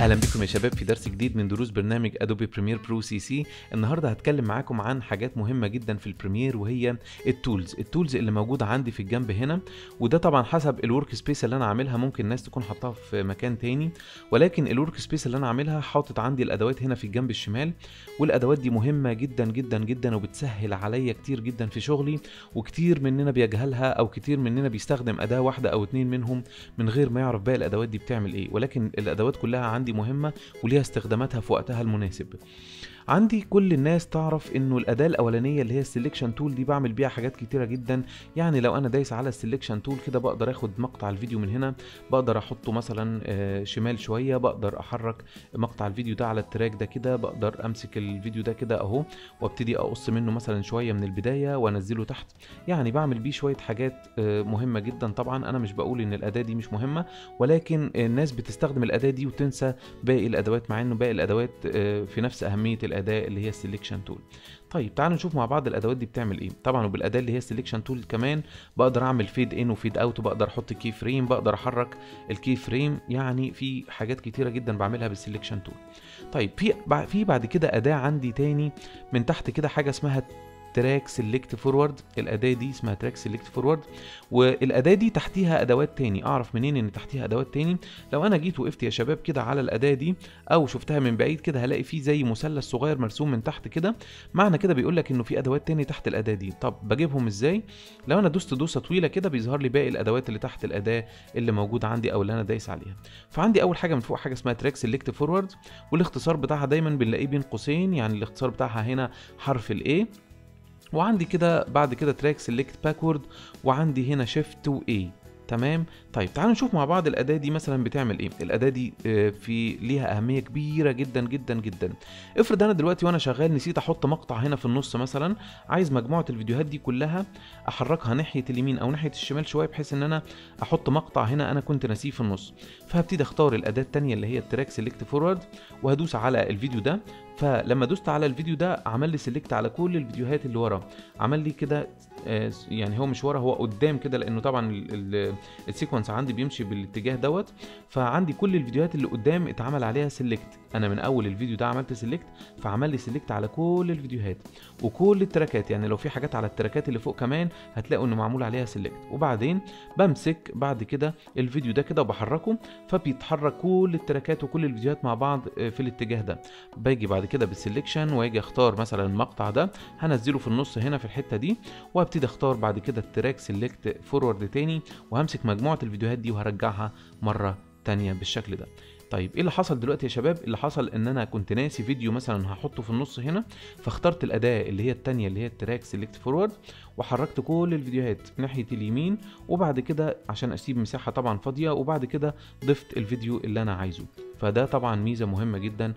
اهلا بكم يا شباب في درس جديد من دروس برنامج ادوبي بريمير برو سي سي. النهارده هتكلم معاكم عن حاجات مهمه جدا في البريمير، وهي التولز اللي موجوده عندي في الجنب هنا. وده طبعا حسب الورك سبيس اللي انا عاملها، ممكن الناس تكون حاطاها في مكان تاني، ولكن الورك سبيس اللي انا عاملها حاطط عندي الادوات هنا في الجنب الشمال. والادوات دي مهمه جدا جدا جدا وبتسهل عليا كتير جدا في شغلي، وكتير مننا بيجهلها او كتير مننا بيستخدم اداه واحده او اتنين منهم من غير ما يعرف باقي الادوات دي بتعمل ايه. ولكن الادوات كلها عندي مهمة وليها استخداماتها في وقتها المناسب. عندي كل الناس تعرف انه الاداه الاولانيه اللي هي السلكشن تول دي بعمل بيها حاجات كتيره جدا. يعني لو انا دايس على السلكشن تول كده بقدر اخد مقطع الفيديو من هنا، بقدر احطه مثلا شمال شويه، بقدر احرك مقطع الفيديو ده على التراك ده كده، بقدر امسك الفيديو ده كده اهو وابتدي اقص منه مثلا شويه من البدايه وانزله تحت. يعني بعمل بيه شويه حاجات مهمه جدا. طبعا انا مش بقول ان الاداه دي مش مهمه، ولكن الناس بتستخدم الاداه دي وتنسى باقي الادوات، مع انه باقي الادوات في نفس اهميه الاداه اللي هي السلكشن تول. طيب تعالوا نشوف مع بعض الادوات دي بتعمل ايه. طبعا وبالاداه اللي هي السلكشن تول كمان بقدر اعمل فيد ان وفيد اوت، وبقدر احط كي فريم، بقدر احرك الكي فريم. يعني في حاجات كتيره جدا بعملها بالسلكشن تول. طيب في بعد كده اداه عندي تاني من تحت كده، حاجه اسمها تراك سيلكت فورورد. الاداه دي اسمها تراك سيلكت فورورد، والاداه دي تحتيها ادوات تاني. اعرف منين ان تحتيها ادوات تاني؟ لو انا جيت وقفت يا شباب كده على الاداه دي او شفتها من بعيد كده، هلاقي فيه زي مثلث صغير مرسوم من تحت كده. معنى كده بيقول لك انه في ادوات تاني تحت الاداه دي. طب بجيبهم ازاي؟ لو انا دوست دوسه طويله كده بيظهر لي باقي الادوات اللي تحت الاداه اللي موجوده عندي او اللي انا دايس عليها. فعندي اول حاجه من فوق حاجه اسمها تراك سيلكت فورورد، والاختصار بتاعها دايما بنلاقيه بين قوسين، يعني الاختصار بتاعها هنا حرف الاي. وعندي كده بعد كده تراك سيلكت باكورد، وعندي هنا شيفت واي. تمام. طيب تعالوا نشوف مع بعض الاداه دي مثلا بتعمل ايه. الاداه دي في ليها اهميه كبيره جدا جدا جدا. افرض انا دلوقتي وانا شغال نسيت احط مقطع هنا في النص مثلا، عايز مجموعه الفيديوهات دي كلها احركها ناحيه اليمين او ناحيه الشمال شويه، بحيث ان انا احط مقطع هنا انا كنت ناسيه في النص. فهبتدي اختار الاداه الثانيه اللي هي التراك سيلكت فورورد، وهدوس على الفيديو ده. فلما دوست على الفيديو ده عمل لي سيلكت على كل الفيديوهات اللي ورا. عمل لي كده يعني هو مش ورا، هو قدام كده، لانه طبعا السيكونس عندي بيمشي بالاتجاه دوت. فعندي كل الفيديوهات اللي قدام اتعمل عليها سيلكت. انا من اول الفيديو ده عملت سيلكت، فعمل لي سيلكت على كل الفيديوهات وكل التراكات. يعني لو في حاجات على التراكات اللي فوق كمان هتلاقوا انه معمول عليها سيلكت. وبعدين بمسك بعد كده الفيديو ده كده وبحركه، فبيتحرك كل التراكات وكل الفيديوهات مع بعض في الاتجاه ده. باجي بعد كده بالسلكشن واجي اختار مثلا المقطع ده هنزله في النص هنا في الحته دي، وابتدي اختار بعد كده التراك سيلكت فورورد تاني، وهمسك مجموعه الفيديوهات دي وهرجعها مره تانية بالشكل ده. طيب ايه اللي حصل دلوقتي يا شباب؟ اللي حصل ان انا كنت ناسي فيديو مثلا هحطه في النص هنا، فاخترت الاداه اللي هي الثانيه اللي هي التراك سيلكت فورورد، وحركت كل الفيديوهات ناحيه اليمين، وبعد كده عشان اسيب مساحه طبعا فاضيه، وبعد كده ضفت الفيديو اللي انا عايزه. فده طبعا ميزه مهمه جدا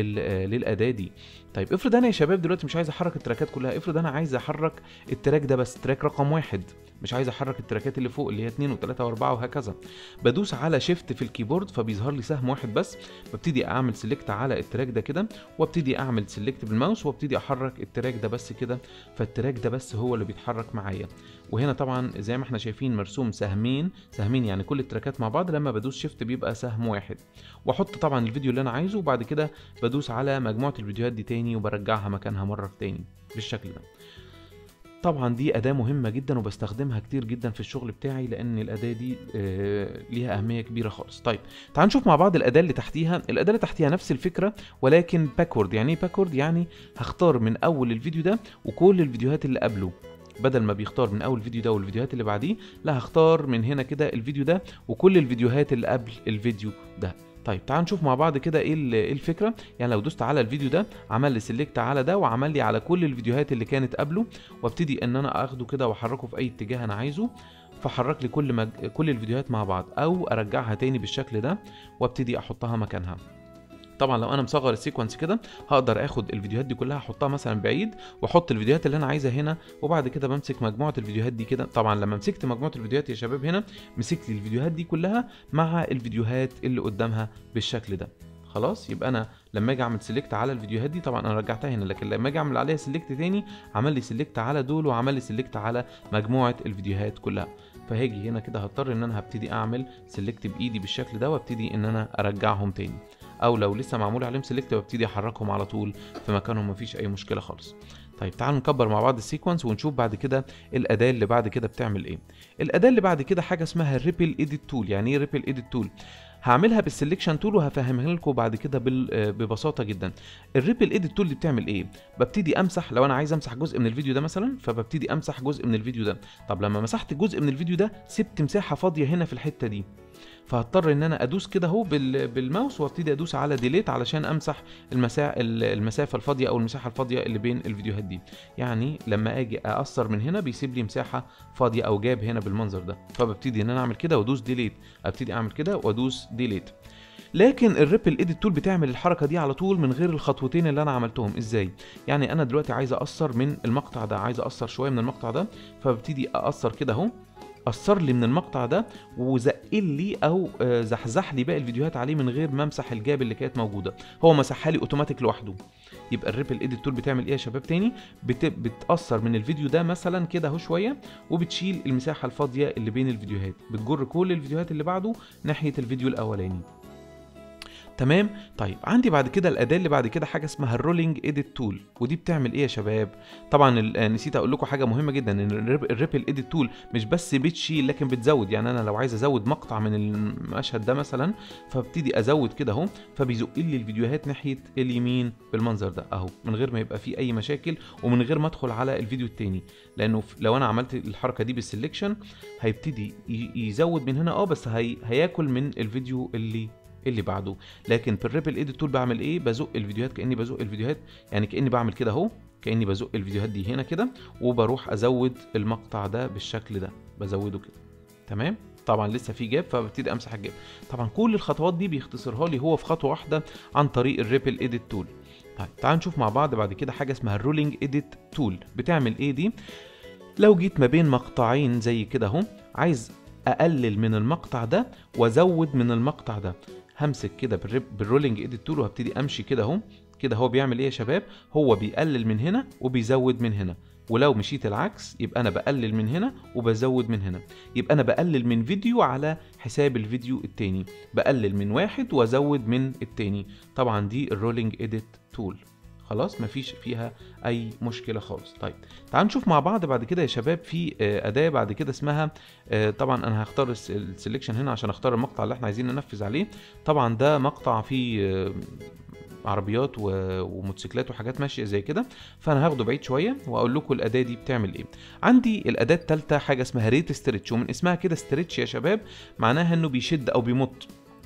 للاداه دي. طيب افرض انا يا شباب دلوقتي مش عايز احرك التراكات كلها، افرض انا عايز احرك التراك ده بس، تراك رقم 1، مش عايز احرك التراكات اللي فوق اللي هي 2 و3 و4 وهكذا. بدوس على شيفت في الكيبورد فبيظهر لي سهم واحد بس، ببتدي اعمل سيلكت على التراك ده كده، وابتدي اعمل سيلكت بالماوس وابتدي احرك التراك ده بس كده. فالتراك ده بس هو اللي بيتحرك معايا. وهنا طبعا زي ما احنا شايفين مرسوم سهمين، يعني كل التراكات مع بعض. لما بدوس شيفت بيبقى سهم واحد، واحط طبعا الفيديو اللي انا عايزه، وبعد كده بدوس على مجموعه الفيديوهات دي تاني وبرجعها مكانها مره تاني بالشكل ده. طبعا دي أداة مهمة جدا وبستخدمها كتير جدا في الشغل بتاعي، لأن الأداة دي ليها أهمية كبيرة خالص. طيب تعال نشوف مع بعض الأداة اللي تحتيها. الأداة اللي تحتيها نفس الفكرة ولكن باكورد. يعني ايه باكورد؟ يعني هختار من أول الفيديو ده وكل الفيديوهات اللي قبله، بدل ما بيختار من اول فيديو ده والفيديوهات اللي بعديه، لا هختار من هنا كده الفيديو ده وكل الفيديوهات اللي قبل الفيديو ده. طيب تعال نشوف مع بعض كده ايه الفكره. يعني لو دوست على الفيديو ده عمل لي سيلكت على ده وعمل لي على كل الفيديوهات اللي كانت قبله، وابتدي ان انا اخده كده واحركه في اي اتجاه انا عايزه، فحرك لي كل الفيديوهات مع بعض، او ارجعها تاني بالشكل ده وابتدي احطها مكانها. طبعا لو انا مصغر السيكونس كده هقدر اخد الفيديوهات دي كلها احطها مثلا بعيد، واحط الفيديوهات اللي انا عايزها هنا، وبعد كده بمسك مجموعه الفيديوهات دي كده. طبعا لما مسكت مجموعه الفيديوهات يا شباب هنا مسك لي الفيديوهات دي كلها مع الفيديوهات اللي قدامها بالشكل ده. خلاص، يبقى انا لما اجي اعمل سيلكت على الفيديوهات دي، طبعا انا رجعتها هنا، لكن لما اجي اعمل عليها سيلكت تاني عمل لي سيلكت على دول وعمل لي سيلكت على مجموعه الفيديوهات كلها. فهاجي هنا كده هضطر ان انا هبتدي اعمل سيلكت بايدي بالشكل ده وابتدي ان انا ارجعهم تاني. او لو لسه معمول عليهم سيلكت ببتدي احركهم على طول في مكانهم، مفيش اي مشكله خالص. طيب تعالوا نكبر مع بعض السيكونس ونشوف بعد كده الاداه اللي بعد كده بتعمل ايه. الاداه اللي بعد كده حاجه اسمها الريبل ايديت تول. يعني ايه ريبل ايديت تول؟ هعملها بالسلكشن تول وهفهمها لكم بعد كده ببساطه جدا. الريبل ايديت تول دي بتعمل ايه؟ ببتدي امسح، لو انا عايز امسح جزء من الفيديو ده مثلا، فببتدي امسح جزء من الفيديو ده. طب لما مسحت جزء من الفيديو ده سبت مساحه فاضيه هنا في الحته دي، فهضطر ان انا ادوس كده اهو بالماوس وابتدي ادوس على ديليت علشان امسح المسافه الفاضيه او المساحه الفاضيه اللي بين الفيديوهات دي. يعني لما اجي اقصر من هنا بيسيب لي مساحه فاضيه او جاب هنا بالمنظر ده، فببتدي ان انا اعمل كده وادوس ديليت، ابتدي اعمل كده وادوس ديليت. لكن الريبل ايديت تول بتعمل الحركه دي على طول من غير الخطوتين اللي انا عملتهم. ازاي؟ يعني انا دلوقتي عايز اقصر من المقطع ده، عايز اقصر شويه من المقطع ده، فببتدي اقصر كده اهو، قصر لي من المقطع ده وزقل لي او زحزح لي باقي الفيديوهات عليه من غير ما امسح الجاب اللي كانت موجوده، هو مسحها لي اوتوماتيك لوحده. يبقى الريبل ايديت تول بتعمل ايه يا شباب تاني؟ بتقصر من الفيديو ده مثلا كده اهو شويه، وبتشيل المساحه الفاضيه اللي بين الفيديوهات، بتجر كل الفيديوهات اللي بعده ناحيه الفيديو الاولاني. تمام. طيب عندي بعد كده الاداه اللي بعد كده حاجه اسمها الرولينج ايديت تول، ودي بتعمل ايه يا شباب؟ طبعا نسيت اقول لكم حاجه مهمه جدا، ان الريبل ايديت تول مش بس بتشيل لكن بتزود. يعني انا لو عايز ازود مقطع من المشهد ده مثلا، فابتدي ازود كده اهو، فبيزق لي الفيديوهات ناحيه اليمين بالمنظر ده اهو، من غير ما يبقى فيه اي مشاكل ومن غير ما ادخل على الفيديو التاني. لانه لو انا عملت الحركه دي بالسلكشن هيبتدي يزود من هنا بس هياكل من الفيديو اللي بعده. لكن في الريبل ايديت تول بعمل ايه؟ بزق الفيديوهات، كاني بزق الفيديوهات، يعني كاني بعمل كده اهو، كاني بزق الفيديوهات دي هنا كده، وبروح ازود المقطع ده بالشكل ده، بزوده كده. تمام. طبعا لسه في جاب فببتدي امسح الجاب. طبعا كل الخطوات دي بيختصرها لي هو في خطوه واحده عن طريق الريبل ايديت تول. طيب تعالوا نشوف مع بعض بعد كده حاجه اسمها الرولينج ايديت تول. بتعمل ايه دي؟ لو جيت ما بين مقطعين زي كده اهو، عايز اقلل من المقطع ده وازود من المقطع ده، همسك كده بالرولينج ايديت تول وهبتدي امشي كده اهو. كده هو بيعمل ايه يا شباب؟ هو بيقلل من هنا وبيزود من هنا. ولو مشيت العكس يبقى انا بقلل من هنا وبزود من هنا، يبقى انا بقلل من فيديو على حساب الفيديو التاني، بقلل من واحد وازود من التاني. طبعا دي الرولينج ايديت تول، خلاص مفيش فيها اي مشكله خالص. طيب تعالوا نشوف مع بعض بعد كده يا شباب في اداه بعد كده اسمها طبعا انا هختار السلكشن هنا عشان اختار المقطع اللي احنا عايزين ننفذ عليه. طبعا ده مقطع فيه عربيات وموتوسيكلات وحاجات ماشيه زي كده، فانا هاخده بعيد شويه واقول لكم الاداه دي بتعمل ايه. عندي الاداه الثالثه حاجه اسمها ريت ستريتش، ومن اسمها كده ستريتش يا شباب معناها انه بيشد او بيمط.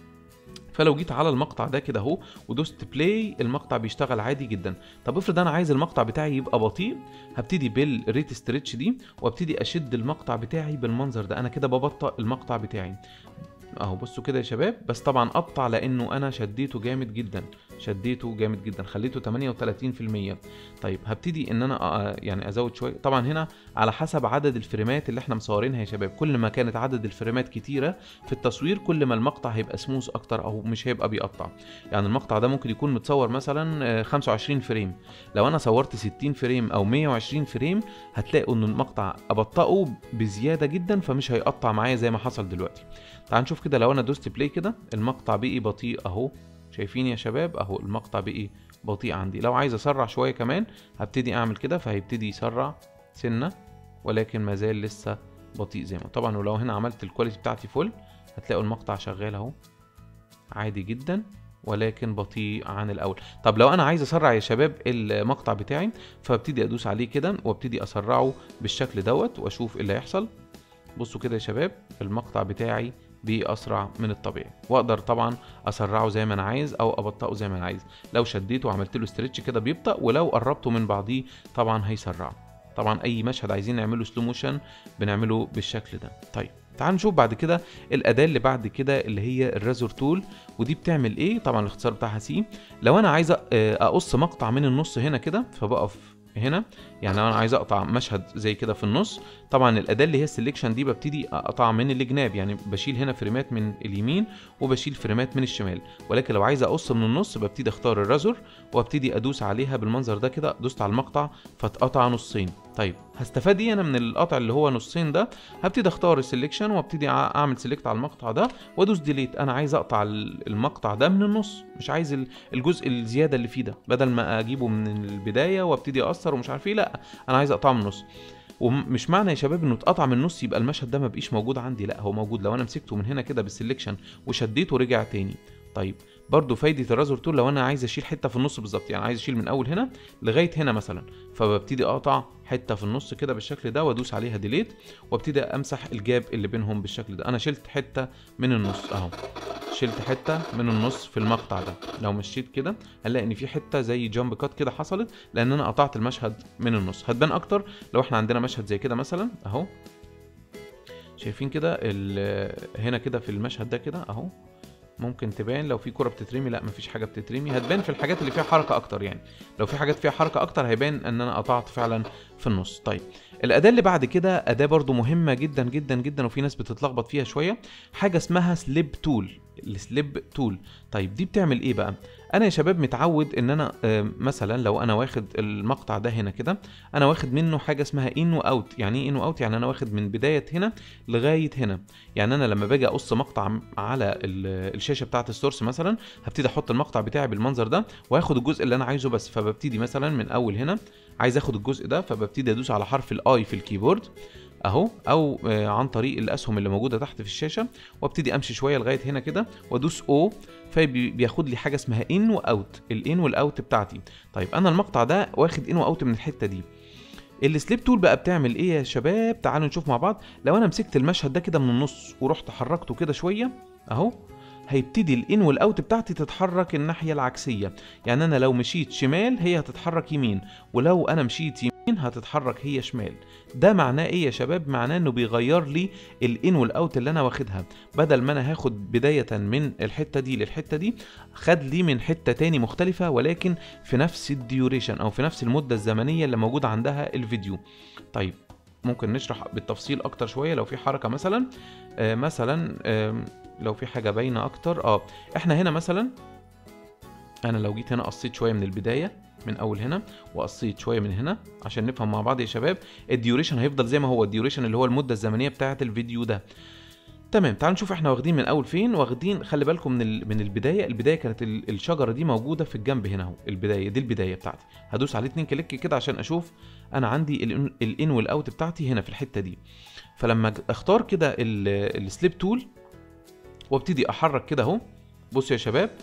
فلو جيت على المقطع ده كده اهو ودوست بلاي، المقطع بيشتغل عادي جدا. طب افرض انا عايز المقطع بتاعي يبقى بطيء، هبتدي بالريت ستريتش دي وابتدي اشد المقطع بتاعي بالمنظر ده، انا كده ببطئ المقطع بتاعي اهو. بصوا كده يا شباب، بس طبعا قطع لانه انا شديته جامد جدا، شديته جامد جدا، خليته 38%. طيب هبتدي ان انا يعني ازود شويه. طبعا هنا على حسب عدد الفريمات اللي احنا مصورينها يا شباب، كل ما كانت عدد الفريمات كتيره في التصوير كل ما المقطع هيبقى سموث اكتر او مش هيبقى بيقطع. يعني المقطع ده ممكن يكون متصور مثلا 25 فريم، لو انا صورت 60 فريم او 120 فريم هتلاقوا ان المقطع ابطئه بزياده جدا فمش هيقطع معايا زي ما حصل دلوقتي. تعال نشوف كده، لو انا دوست بلاي كده المقطع بقي بطيء اهو، شايفين يا شباب اهو المقطع بقي بطيء عندي. لو عايز اسرع شويه كمان هبتدي اعمل كده فهيبتدي يسرع سنه، ولكن ما زال لسه بطيء زي ما طبعا. ولو هنا عملت الكواليتي بتاعتي فل هتلاقوا المقطع شغال اهو عادي جدا، ولكن بطيء عن الاول. طب لو انا عايز اسرع يا شباب المقطع بتاعي فابتدي ادوس عليه كده وابتدي اسرعه بالشكل دوت واشوف ايه اللي هيحصل. بصوا كده يا شباب المقطع بتاعي بأسرع من الطبيعي، واقدر طبعا اسرعه زي ما انا عايز او ابطئه زي ما انا عايز. لو شديته وعملت له ستريتش كده بيبطأ، ولو قربته من بعضيه طبعا هيسرعه. طبعا اي مشهد عايزين نعمله سلو موشن بنعمله بالشكل ده. طيب تعال نشوف بعد كده الاداه اللي بعد كده اللي هي الرازور تول، ودي بتعمل ايه؟ طبعا الاختصار بتاعها سي. لو انا عايز اقص مقطع من النص هنا كده فبقف هنا، يعني لو انا عايز اقطع مشهد زي كده في النص، طبعا الاداه اللي هي السلكشن دي ببتدي اقطع من الجناب، يعني بشيل هنا فريمات من اليمين وبشيل فريمات من الشمال. ولكن لو عايز اقص من النص ببتدي اختار الرازور وابتدي ادوس عليها بالمنظر ده كده، دوست على المقطع فاتقطع نصين. طيب هستفاد ايه انا من القطع اللي هو نصين ده؟ هبتدي اختار السلكشن وابتدي اعمل سيلكت على المقطع ده وادوس ديليت. انا عايز اقطع المقطع ده من النص، مش عايز الجزء الزياده اللي فيه ده، بدل ما اجيبه من البدايه وابتدي اقصر ومش عارف ايه، لا انا عايز اقطعه من النص. ومش معنى يا شباب انه اتقطع من النص يبقى المشهد ده ما بقيش موجود عندي، لا هو موجود لو انا مسكته من هنا كده بالسلكشن وشديته ورجع تاني. طيب برضو فايده الرازر تول لو انا عايز اشيل حته في النص بالظبط، يعني عايز اشيل من اول هنا لغايه هنا مثلا، فببتدي اقطع حته في النص كده بالشكل ده وادوس عليها ديليت وابتدي امسح الجاب اللي بينهم بالشكل ده. انا شلت حته من النص اهو، شلت حته من النص في المقطع ده. لو مشيت كده هنلاقي ان في حته زي جامب كات كده حصلت لان انا قطعت المشهد من النص. هتبان اكتر لو احنا عندنا مشهد زي كده مثلا اهو، شايفين كده هنا كده في المشهد ده كده اهو، ممكن تبان لو في كرة بتترمي، لا مفيش حاجة بتترمي، هتبان في الحاجات اللي فيها حركة اكتر. يعني لو في حاجات فيها حركة اكتر هيبان ان انا قطعت فعلا في النص. طيب الاداة اللي بعد كده اداة برضو مهمة جدا جدا جدا وفي ناس بتتلخبط فيها شوية، حاجة اسمها سليب تول. السليب تول طيب دي بتعمل ايه بقى؟ انا يا شباب متعود ان انا مثلا لو انا واخد المقطع ده هنا كده، انا واخد منه حاجه اسمها ان واوت. يعني ايه ان واوت؟ يعني انا واخد من بدايه هنا لغايه هنا. يعني انا لما باجي اقص مقطع على الشاشه بتاعه السورس مثلا، هبتدي احط المقطع بتاعي بالمنظر ده وهاخد الجزء اللي انا عايزه بس. فببتدي مثلا من اول هنا عايز اخد الجزء ده، فببتدي ادوس على حرف الاي في الكيبورد اهو، او عن طريق الاسهم اللي موجوده تحت في الشاشه، وابتدي امشي شويه لغايه هنا كده وادوس او، فبياخد لي حاجه اسمها ان واوت، الان والاوت بتاعتي. طيب انا المقطع ده واخد ان واوت من الحته دي. السليب تول بقى بتعمل ايه يا شباب؟ تعالوا نشوف مع بعض. لو انا مسكت المشهد ده كده من النص ورحت حركته كده شويه اهو، هيبتدي الان والاوت بتاعتي تتحرك الناحيه العكسيه. يعني انا لو مشيت شمال هي هتتحرك يمين، ولو انا مشيت يمين هتتحرك هي شمال. ده معناه ايه يا شباب؟ معناه انه بيغير لي الان والاوت اللي انا واخدها، بدل ما انا هاخد بدايه من الحته دي للحته دي، خد لي من حته تاني مختلفه ولكن في نفس الديوريشن او في نفس المده الزمنيه اللي موجود عندها الفيديو. طيب ممكن نشرح بالتفصيل اكتر شويه لو في حركه مثلا لو في حاجه باينه اكتر. احنا هنا مثلا انا لو جيت هنا قصيت شويه من البدايه من اول هنا وقصيت شويه من هنا عشان نفهم مع بعض يا شباب، الديوريشن هيفضل زي ما هو، الديوريشن اللي هو المده الزمنيه بتاعه الفيديو ده. تمام، تعالوا نشوف احنا واخدين من اول فين. واخدين خلي بالكم من البدايه كانت الشجره دي موجوده في الجنب هنا اهو، البدايه دي البدايه بتاعتي. هدوس عليه 2 كليك كده عشان اشوف انا عندي الان والاوت بتاعتي هنا في الحته دي. فلما اختار كده السليب تول وابتدي احرك كده اهو، بصوا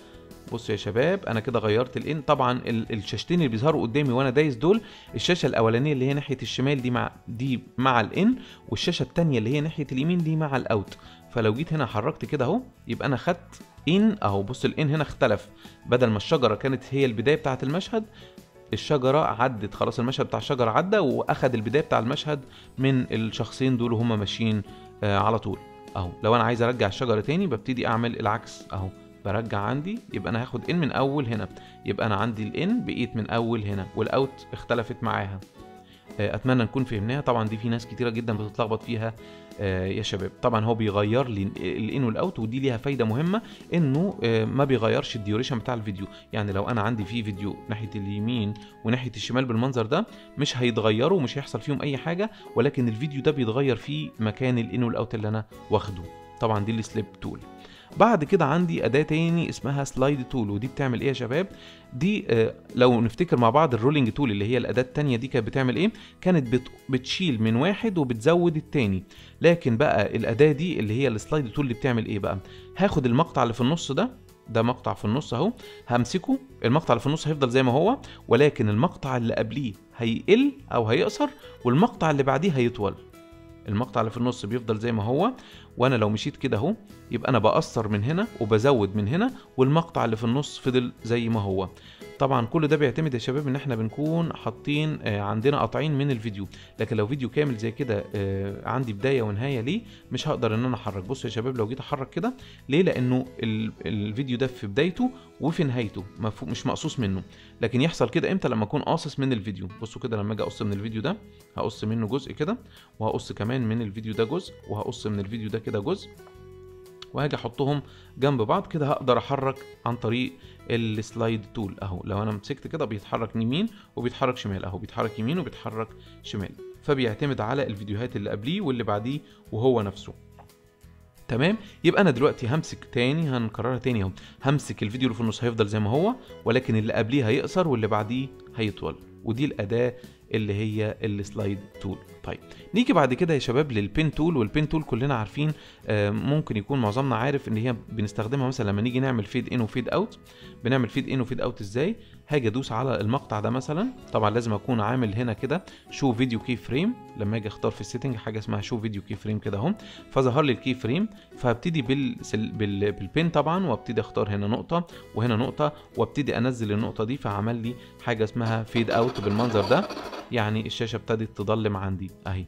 يا شباب انا كده غيرت الان. طبعا الشاشتين اللي بيظهروا قدامي وانا دايس دول، الشاشه الاولانيه اللي هي ناحيه الشمال دي مع الان، والشاشه الثانيه اللي هي ناحيه اليمين دي مع الاوت. فلو جيت هنا حركت كده اهو يبقى انا خدت ان اهو. بص الان هنا اختلف، بدل ما الشجره كانت هي البدايه بتاعه المشهد، الشجره عدت خلاص، المشهد بتاع الشجره عدى واخد البدايه بتاع المشهد من الشخصين دول وهم ماشيين على طول اهو. لو انا عايز ارجع الشجره تاني ببتدي اعمل العكس اهو، برجع عندي يبقى انا هاخد ان من اول هنا، يبقى انا عندي الان بقيت من اول هنا والاوت اختلفت معاها. اتمنى نكون فهمناها. طبعا دي في ناس كتيره جدا بتتلخبط فيها يا شباب. طبعا هو بيغير لي الان والاوت، ودي ليها فايده مهمه انه ما بيغيرش الديوريشن بتاع الفيديو. يعني لو انا عندي في فيديو ناحيه اليمين وناحيه الشمال بالمنظر ده مش هيتغيروا ومش هيحصل فيهم اي حاجه، ولكن الفيديو ده بيتغير فيه مكان الان والاوت اللي انا واخده. طبعا دي السليب تول. بعد كده عندي اداه تاني اسمها سلايد تول، ودي بتعمل ايه يا شباب؟ دي لو نفتكر مع بعض الرولينج تول اللي هي الاداه التانيه دي كانت بتعمل ايه؟ كانت بتشيل من واحد وبتزود التاني. لكن بقى الاداه دي اللي هي السلايد تول اللي بتعمل ايه بقى؟ هاخد المقطع اللي في النص ده مقطع في النص اهو، همسكه، المقطع اللي في النص هيفضل زي ما هو، ولكن المقطع اللي قبليه هيقل او هيقصر والمقطع اللي بعديه هيطول. المقطع اللي في النص بيفضل زي ما هو، وانا لو مشيت كده اهو يبقى انا بقصر من هنا وبزود من هنا، والمقطع اللي في النص فضل زي ما هو. طبعا كل ده بيعتمد يا شباب ان احنا بنكون حاطين عندنا قطعين من الفيديو، لكن لو فيديو كامل زي كده عندي بدايه ونهايه ليه مش هقدر ان انا احرك. بصوا يا شباب لو جيت احرك كده ليه؟ لانه الفيديو ده في بدايته وفي نهايته مش مقصوص منه. لكن يحصل كده امتى؟ لما اكون قاصص من الفيديو. بصوا كده لما اجي اقص من الفيديو ده هقص منه جزء كده، وهقص كمان من الفيديو ده جزء، وهقص من الفيديو ده كده جزء، وهاجي احطهم جنب بعض كده. هقدر احرك عن طريق السلايد تول اهو. لو انا مسكت كده بيتحرك يمين وبيتحرك شمال اهو، بيتحرك يمين وبيتحرك شمال، فبيعتمد على الفيديوهات اللي قبليه واللي بعديه وهو نفسه. تمام. يبقى انا دلوقتي همسك تاني، هنكررها تاني اهو، همسك الفيديو اللي في النص هيفضل زي ما هو، ولكن اللي قبليه هيقصر واللي بعديه هيطول، ودي الاداه اللي هي السلايد تول. طيب نيجي بعد كده يا شباب للبين تول. والبين تول كلنا عارفين، ممكن يكون معظمنا عارف ان هي بنستخدمها مثلا لما نيجي نعمل فيد ان وفيد اوت. بنعمل فيد ان وفيد اوت ازاي؟ هاجي ادوس على المقطع ده مثلا، طبعا لازم اكون عامل هنا كده شو فيديو كي فريم. لما اجي اختار في السيتنج حاجه اسمها شو فيديو كي فريم كده اهو، فظهر لي الكي فريم. فهبتدي بالبين طبعا، وابتدي اختار هنا نقطه وهنا نقطه، وابتدي انزل النقطه دي، فعمل لي حاجه اسمها فيد اوت بالمنظر ده. يعني الشاشه ابتدت تضلم عندي اهي،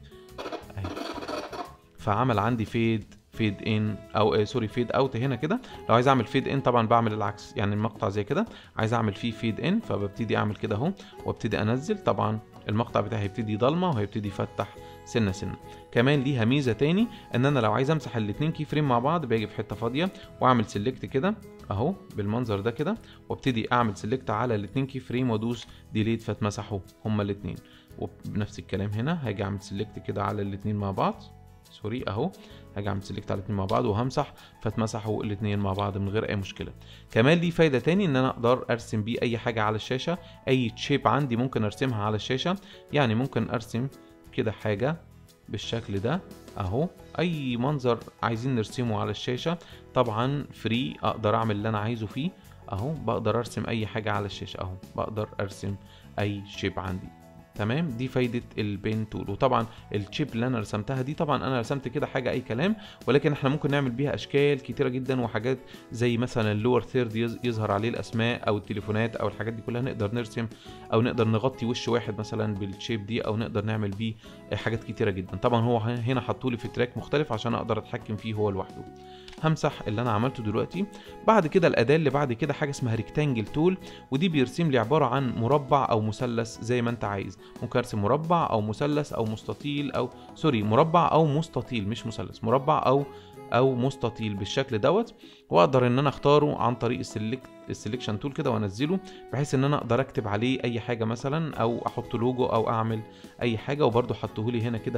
فعمل عندي فيد ان او سوري فيد اوت هنا كده. لو عايز اعمل فيد ان طبعا بعمل العكس، يعني المقطع زي كده عايز اعمل فيه فيد ان، فببتدي اعمل كده اهو وابتدي انزل. طبعا المقطع بتاعي هيبتدي ضلمه وهيبتدي يفتح سنه سنه. كمان ليها ميزه تاني، ان انا لو عايز امسح الاثنين كي فريم مع بعض باجي في حته فاضيه واعمل سيلكت كده اهو بالمنظر ده كده، وابتدي اعمل سيلكت على الاثنين كي فريم وادوس ديليت فاتمسحوا هما الاثنين. وبنفس الكلام هنا هاجي اعمل سيلكت كده على الاثنين مع بعض، سوري اهو، هاجي اعمل سيلكت على الاثنين مع بعض وهمسح فاتمسحوا الاثنين مع بعض من غير اي مشكله. كمان ليه فايده تاني، ان انا اقدر ارسم بيه اي حاجه على الشاشه، اي شيب عندي ممكن ارسمها على الشاشه. يعني ممكن ارسم كده حاجه بالشكل ده اهو، اي منظر عايزين نرسمه على الشاشه طبعا فري، اقدر اعمل اللي انا عايزه فيه اهو. بقدر ارسم اي حاجه على الشاشه اهو، بقدر ارسم اي شيب عندي. تمام. دي فايده البين تول. وطبعا الشيب اللي انا رسمتها دي، طبعا انا رسمت كده حاجه اي كلام، ولكن احنا ممكن نعمل بيها اشكال كتيره جدا وحاجات، زي مثلا اللور ثيرد يظهر عليه الاسماء او التليفونات او الحاجات دي كلها نقدر نرسم، او نقدر نغطي وش واحد مثلا بالشيب دي، او نقدر نعمل بيه حاجات كتيره جدا. طبعا هو هنا حطولي في تراك مختلف عشان اقدر اتحكم فيه هو لوحده. همسح اللي انا عملته دلوقتي. بعد كده الاداه اللي بعد كده حاجه اسمها ريكتانجل تول، ودي بيرسم لي عباره عن مربع او مثلث زي ما انت عايز. ممكن ارسم مربع او مثلث او مستطيل، او سوري مربع او مستطيل مش مثلث، مربع او مستطيل بالشكل دوت. واقدر ان انا اختاره عن طريق السلكشن تول كده وانزله، بحيث ان انا اقدر اكتب عليه اي حاجه مثلا، او احط لوجو او اعمل اي حاجه. وبرده حطه لي هنا كده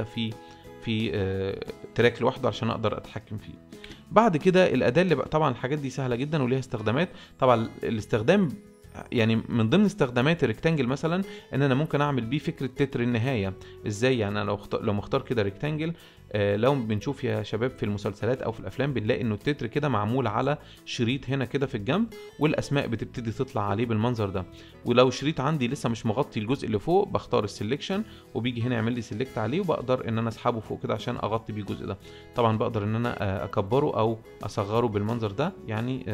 في تراك لوحده عشان اقدر اتحكم فيه. بعد كده الاداه اللي طبعا الحاجات دي سهله جدا وليها استخدامات. طبعا الاستخدام يعني من ضمن استخدامات الريكتانجل مثلا ان انا ممكن اعمل بيه فكره تتر النهايه. ازاي؟ يعني انا لو مختار كده ريكتانجل، لو بنشوف يا شباب في المسلسلات او في الافلام بنلاقي انه التتر كده معمول على شريط هنا كده في الجنب، والاسماء بتبتدي تطلع عليه بالمنظر ده. ولو شريط عندي لسه مش مغطي الجزء اللي فوق، بختار السلكشن وبيجي هنا يعمل لي سيلكت عليه، وبقدر ان انا اسحبه فوق كده عشان اغطي بيه الجزء ده. طبعا بقدر ان انا اكبره او اصغره بالمنظر ده، يعني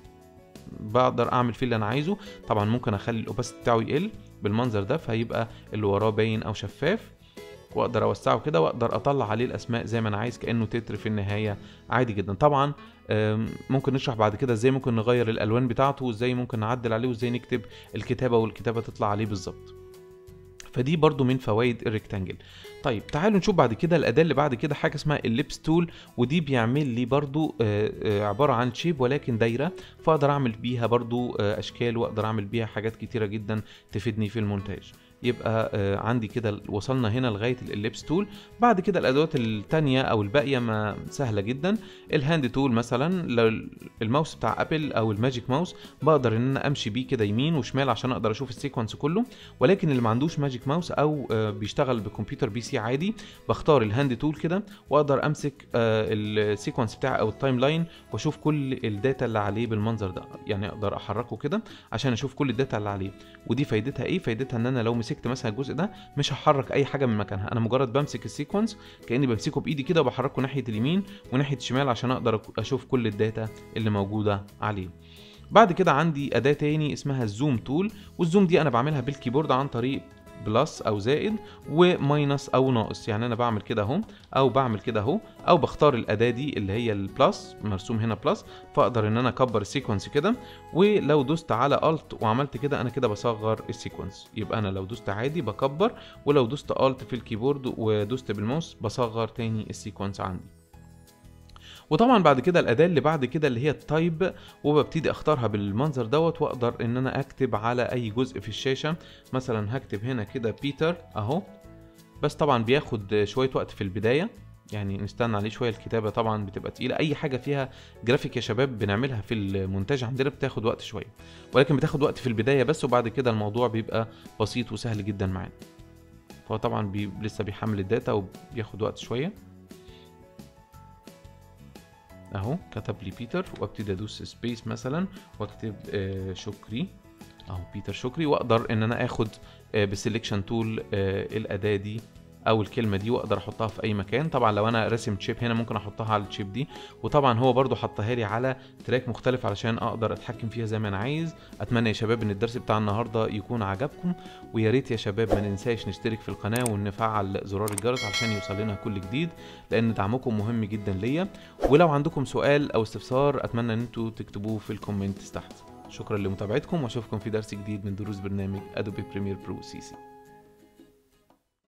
بقدر اعمل فيه اللي انا عايزه. طبعا ممكن اخلي الاوباسيتي بتاعه يقل بالمنظر ده، فهيبقى اللي وراه باين او شفاف، واقدر اوسعه كده واقدر اطلع عليه الاسماء زي ما انا عايز كانه تتر في النهايه عادي جدا. طبعا ممكن نشرح بعد كده ازاي ممكن نغير الالوان بتاعته، وازاي ممكن نعدل عليه، وازاي نكتب الكتابه والكتابه تطلع عليه بالظبط. فدي برضو من فوائد الريكتانجل. طيب تعالوا نشوف بعد كده الاداه اللي بعد كده حاجه اسمها الليبس تول، ودي بيعمل لي برضو عباره عن شيب ولكن دايره، فاقدر اعمل بيها برضو اشكال، واقدر اعمل بيها حاجات كتيره جدا تفيدني في المونتاج. يبقى عندي كده وصلنا هنا لغايه الليبس تول. بعد كده الادوات التانية او الباقيه ما سهله جدا. الهاند تول مثلا، لو الماوس بتاع ابل او الماجيك ماوس بقدر ان انا امشي بيه كده يمين وشمال عشان اقدر اشوف السيكونس كله. ولكن اللي ما عندوش ماجيك ماوس او بيشتغل بكمبيوتر بي سي عادي، بختار الهاند تول كده واقدر امسك السيكونس بتاعي او التايم لاين واشوف كل الداتا اللي عليه بالمنظر ده. يعني اقدر احركه كده عشان اشوف كل الداتا اللي عليه. ودي فايدتها ايه؟ فايدتها ان انا لو مسكت مثلا الجزء ده مش هحرك اي حاجه من مكانها، انا مجرد بمسك السيكونس كاني بمسكه بايدي كده وبحركه ناحيه اليمين وناحيه الشمال عشان اقدر اشوف كل الداتا اللي موجوده عليه. بعد كده عندي اداه تاني اسمها الزوم تول، والزوم دي انا بعملها بالكيبورد عن طريق بلس او زائد وماينس او ناقص. يعني انا بعمل كده اهو او بعمل كده اهو، او بختار الاداه دي اللي هي البلس، مرسوم هنا بلس، فاقدر ان انا اكبر السيكونس كده. ولو دوست على الت وعملت كده انا كده بصغر السيكونس. يبقى انا لو دوست عادي بكبر، ولو دوست الت في الكيبورد ودوست بالماوس بصغر تاني السيكونس عندي. وطبعا بعد كده الاداه اللي بعد كده اللي هي التايب، وببتدي اختارها بالمنظر دوت، واقدر ان انا اكتب على اي جزء في الشاشه. مثلا هكتب هنا كده بيتر اهو، بس طبعا بياخد شويه وقت في البدايه، يعني نستنى عليه شويه، الكتابه طبعا بتبقى تقيله. اي حاجه فيها جرافيك يا شباب بنعملها في المونتاج عندنا بتاخد وقت شويه، ولكن بتاخد وقت في البدايه بس، وبعد كده الموضوع بيبقى بسيط وسهل جدا معانا. فهو طبعا لسه بيحمل الداتا وبياخد وقت شويه. اهو كتب لي بيتر، وابتدي ادوس سبيس مثلا واكتب شكري اهو، بيتر شكري، واقدر ان انا اخد بسلكشن تول الاداه دي او الكلمه دي، واقدر احطها في اي مكان. طبعا لو انا راسم تشيب هنا ممكن احطها على التشيب دي، وطبعا هو برضو حطها لي على تراك مختلف علشان اقدر اتحكم فيها زي ما انا عايز. اتمنى يا شباب ان الدرس بتاع النهارده يكون عجبكم، ويا ريت يا شباب ما ننساش نشترك في القناه ونفعل زرار الجرس علشان يوصل لنا كل جديد، لان دعمكم مهم جدا ليا. ولو عندكم سؤال او استفسار اتمنى ان انتوا تكتبوه في الكومنتس تحت. شكرا لمتابعتكم، واشوفكم في درس جديد من دروس برنامج ادوبي بريمير برو سي سي.